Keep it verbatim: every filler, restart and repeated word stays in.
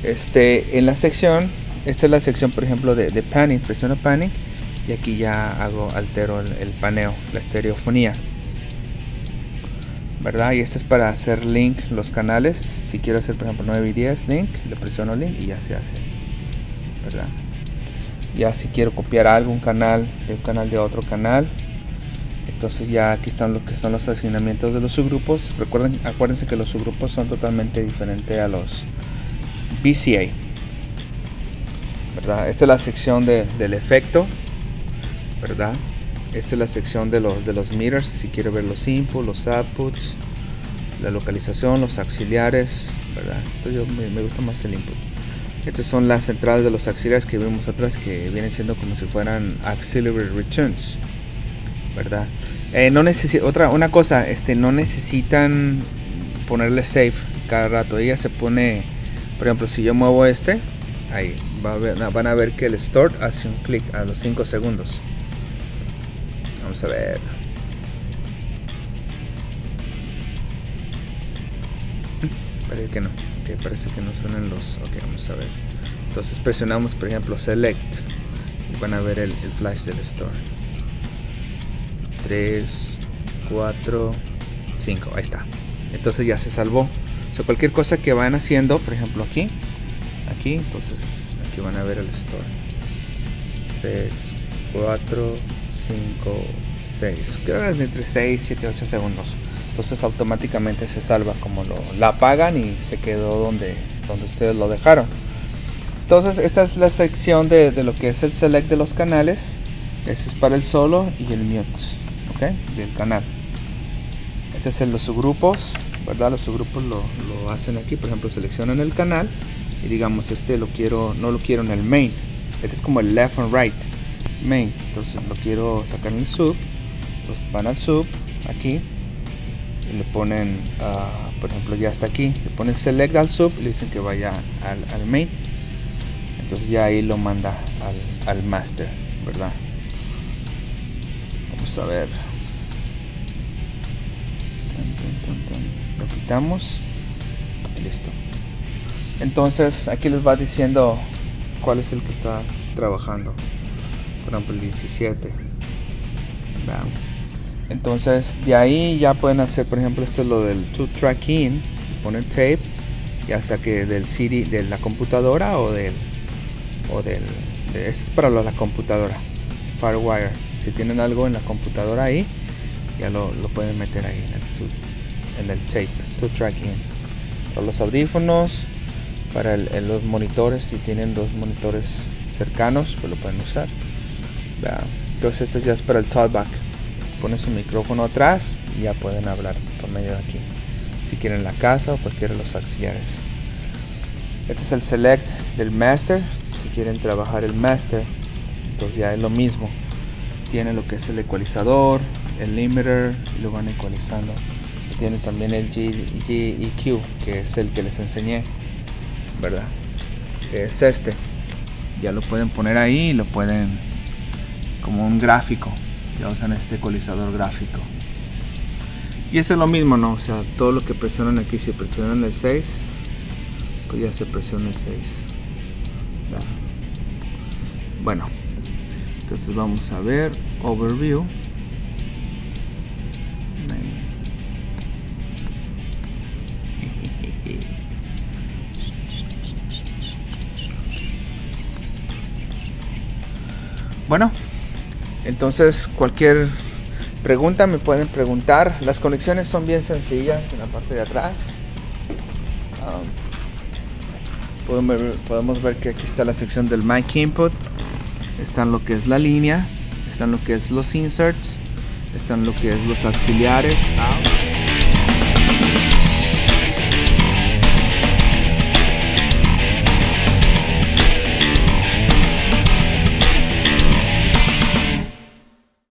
este, en la sección, esta es la sección por ejemplo de, de panning, presiono panning y aquí ya hago, altero el, el paneo, la estereofonía, ¿verdad? Y este es para hacer link los canales. Si quiero hacer por ejemplo nueve y diez link, le presiono link y ya se hace, ¿verdad? Ya si quiero copiar algún canal de un canal de otro canal, entonces ya aquí están lo que son los asignamientos de los subgrupos. Recuerden, acuérdense que los subgrupos son totalmente diferentes a los V C A, ¿verdad? Esta es la sección de, del efecto, ¿verdad? Esta es la sección de los, de los meters, si quiero ver los inputs, los outputs, la localización, los auxiliares, ¿verdad? Entonces yo me, me gusta más el input. Estas son las entradas de los auxiliares que vimos atrás, que vienen siendo como si fueran auxiliary returns, ¿verdad? Eh, no necesita, otra una cosa, este, no necesitan ponerle save cada rato. Ella se pone, por ejemplo, si yo muevo este, ahí va a ver, van a ver que el start hace un clic a los cinco segundos. Vamos a ver. Parece que no, okay, parece que no son en los. Ok, vamos a ver. Entonces presionamos, por ejemplo, select y van a ver el, el flash del store. tres, cuatro, cinco, ahí está. Entonces ya se salvó. O sea, cualquier cosa que van haciendo, por ejemplo aquí, aquí, entonces aquí van a ver el store. tres, cuatro, cinco, seis. Creo que es entre seis, siete, ocho segundos. Entonces automáticamente se salva, como lo la apagan y se quedó donde, donde ustedes lo dejaron. Entonces esta es la sección de, de lo que es el select de los canales. Ese es para el solo y el mute, ¿okay? Del canal. Este es el, los subgrupos, ¿verdad? Los subgrupos lo, lo hacen aquí. Por ejemplo, seleccionan el canal y digamos este lo quiero, no lo quiero en el main. Este es como el left and right main. Entonces lo quiero sacar en el sub. Entonces van al sub aquí y le ponen, uh, por ejemplo, ya está aquí. Le ponen select al sub y le dicen que vaya al, al main. Entonces ya ahí lo manda al, al master, ¿verdad? Vamos a ver. Lo quitamos y listo. Entonces aquí les va diciendo cuál es el que está trabajando. Por ejemplo, el diecisiete. Vean. Entonces de ahí ya pueden hacer, por ejemplo, esto es lo del two track in, poner tape, ya sea que del C D de la computadora o del o del de, este es para la computadora, Firewire. Si tienen algo en la computadora ahí, ya lo, lo pueden meter ahí en el, two, en el tape, two track in. Para los audífonos, para el, el, los monitores, si tienen dos monitores cercanos, pues lo pueden usar. Vean. Entonces esto ya es para el talkback. Ponen su micrófono atrás y ya pueden hablar por medio de aquí, si quieren la casa o cualquiera de los auxiliares. Este es el select del master. Si quieren trabajar el master, entonces ya es lo mismo. Tiene lo que es el ecualizador, el limiter, y lo van ecualizando. Tiene también el G E Q, que es el que les enseñé, ¿verdad? Que es este. Ya lo pueden poner ahí y lo pueden como un gráfico. Ya usan este ecualizador gráfico. Y eso es lo mismo, ¿no? O sea, todo lo que presionan aquí, si presionan el seis, pues ya se presiona el seis. ¿verdad? Bueno, entonces vamos a ver overview. Bueno, entonces cualquier pregunta me pueden preguntar. Las conexiones son bien sencillas en la parte de atrás. Um, podemos, ver, podemos ver que aquí está la sección del mic input. Están lo que es la línea, están lo que es los inserts, están lo que es los auxiliares. Out.